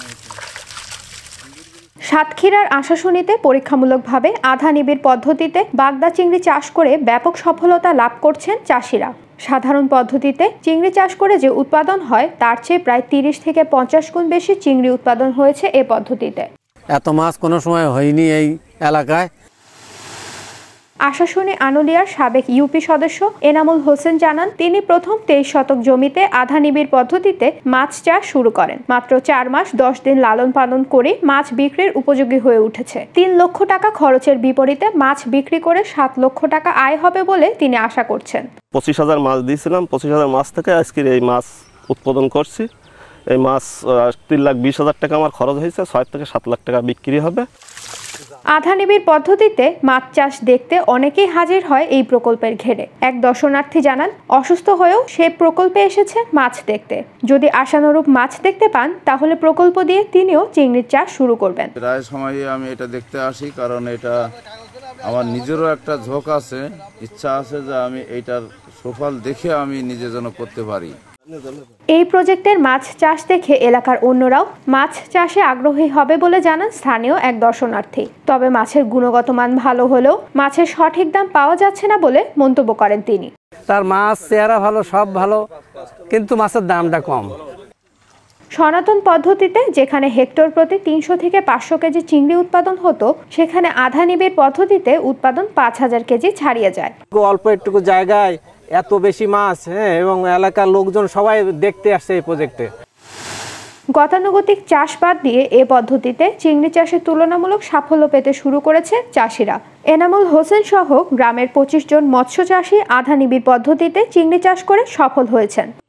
সাতক্ষীরার আশাশুনিতে পরীক্ষামূলকভাবে আধা নিবিড় পদ্ধতিতে বাগদা চিংড়ি চাষ করে ব্যাপক সফলতা লাভ করছেন চাষিরা। সাধারণ পদ্ধতিতে চিংড়ি চাষ করে যে উৎপাদন হয় তার চেয়ে প্রায় 30 থেকে 50 গুণ বেশি চিংড়ি উৎপাদন হয়েছে এই পদ্ধতিতে। এত মাছ কোনো সময় হয়নি এই এলাকায়। আশাশুনি আনুলিয়ার সাবেক ইউপি সদস্য এনামুল হোসেন জানান, তিনি প্রথম 23 শতক জমিতে আধা নিবিড় পদ্ধতিতে মাছ চাষ শুরু করেন। মাত্র 4 মাস 10 দিন লালন পালন করে মাছ বিক্রির উপযোগী হয়ে উঠেছে। 3 লক্ষ টাকা খরচের বিপরীতে মাছ বিক্রি করে 7 লক্ষ টাকা আয় হবে বলে তিনি আশা করছেন। 25,000 মাছ দিয়েছিলাম, 25,000 মাছ থেকে আজকের এই মাছ উৎপাদন করছি। এই মাছ 3,20,000 টাকা আমার খরচ হয়েছে, 6 থেকে 7 লাখ টাকা বিক্রি হবে। আধা নিবিড় পদ্ধতিতে মাছ চাষ দেখতে অনেকেই হাজির হয় এই প্রকল্পের ঘেরে। এক দর্শনার্থী জানান, অসুস্থ হয়েও সে প্রকল্পে এসেছে মাছ দেখতে। যদি আশানুরূপ মাছ দেখতে পান তাহলে প্রকল্প দিয়ে তিনিও চিংড়ির চাষ শুরু করবেন। প্রায় সময় আমি এটা দেখতে আসি, কারণ এটা আমার নিজেরও একটা ঝোঁক আছে, ইচ্ছা আছে যে আমি এইটার সুফল দেখে আমি নিজে যেন করতে পারি। এই প্রজেক্টের মাছ চাষ দেখে এলাকার অন্যরাও মাছ চাষে আগ্রহী হবে বলে জানান স্থানীয় এক দর্শনার্থী। তবে মাছের গুণগত মান ভালো হলেও মাছের সঠিক দাম পাওয়া যাচ্ছে না বলে মন্তব্য করেন তিনি। তার মাছ চেহারা ভালো, সব ভালো, কিন্তু মাছের দামটা কম। সনাতন পদ্ধতিতে যেখানে হেক্টর প্রতি 300 থেকে 500 কেজি চিংড়ি উৎপাদন হতো, সেখানে আধা নিবিড় পদ্ধতিতে উৎপাদন 5000 কেজি ছাড়িয়ে যায়। অল্প একটু জায়গায় এত বেশি মাছ, এবং এলাকার লোকজন সবাই দেখতে আসছে এই প্রজেক্টে। গতানুগতিক চাষবাদ দিয়ে এ পদ্ধতিতে চিংড়ি চাষে তুলনামূলক সাফল্য পেতে শুরু করেছে চাষিরা। এনামুল হোসেন সহ গ্রামের 25 জন মৎস্য চাষী আধা নিবিড় পদ্ধতিতে চিংড়ি চাষ করে সফল হয়েছেন।